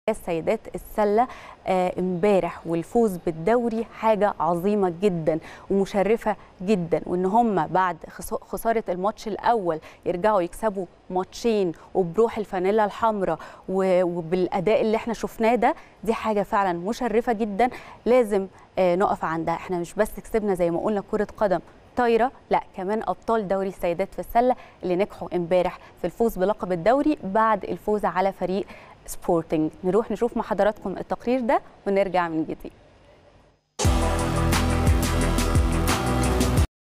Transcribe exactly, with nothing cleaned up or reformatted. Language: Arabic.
السيدات السله امبارح والفوز بالدوري حاجه عظيمه جدا ومشرفه جدا، وان هم بعد خساره الماتش الاول يرجعوا يكسبوا ماتشين وبروح الفانيلا الحمراء وبالاداء اللي احنا شفناه ده، دي حاجه فعلا مشرفه جدا لازم نقف عندها. احنا مش بس كسبنا زي ما قلنا كره قدم طايره، لا كمان ابطال دوري السيدات في السله اللي نجحوا امبارح في الفوز بلقب الدوري بعد الفوز على فريق سبورتنج. نروح نشوف مع حضراتكم التقرير ده ونرجع من جديد.